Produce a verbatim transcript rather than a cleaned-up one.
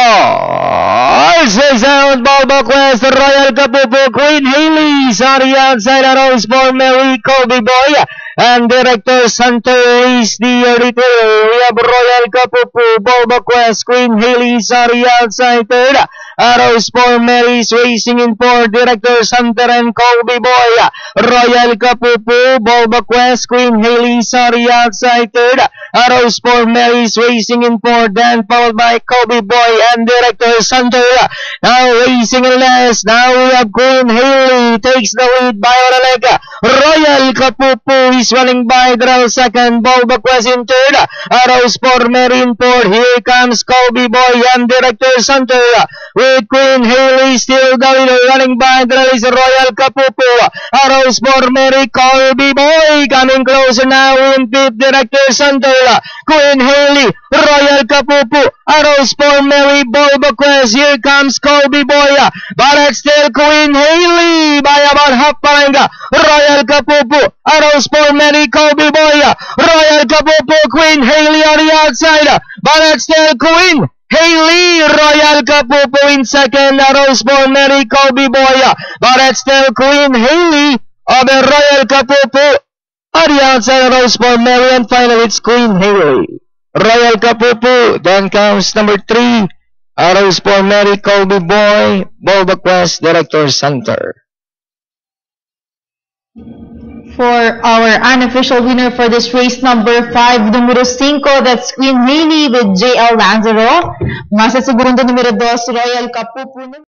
Horse is out, Balbo Quest, Royal Kapupu, Queen Haley, sorry outside a Rose for Mary, Colby Boy, and Director Santo is the editor. We have Royal Kapupu, Balbo Quest, Queen Haley, sorry outside third. Arrows for Mary's racing in fourth, Director Santer and Colby Boy. Royal Kapupu, Bulba Quest, Queen Haley, sorry outside third. Arrows for Mary's racing in fourth, then followed by Colby Boy and Director Santer. Now racing in last. Now we have Queen Haley takes the lead by one leg. Royal Kapupu is running by the second. Bulba Quest in third. Arrows for Mary in fourth. Here comes Colby Boy and Director Santer. With Queen Haley still the leader, running by the race, Royal Kapupu. Arrows for Mary, Colby Boy coming closer now in fifth, Director Santola. Queen Haley, Royal Kapupu. Arrows for Mary, Bulba Quest. Here comes Colby Boy, but it's still Queen Haley by about half palanga. Royal Kapupu. Arrows for Mary, Colby Boy. Royal Kapupu, Queen Haley on the outside, but it's still Queen Haley, Royal Kapupu in second, Arrows for Mary, Colby Boy, but it's still Queen Haley of the Royal Kapupu on the outside, Arrows for Mary, and finally it's Queen Haley. Royal Kapupu, then comes number three, Arrows for Mary, Colby Boy, Bulba Quest, Director Center. For our unofficial winner for this race, number five, numero cinco, that's Queen Haley with J L Lanzaro. Masasugurong numero dos, Royal Kapupu.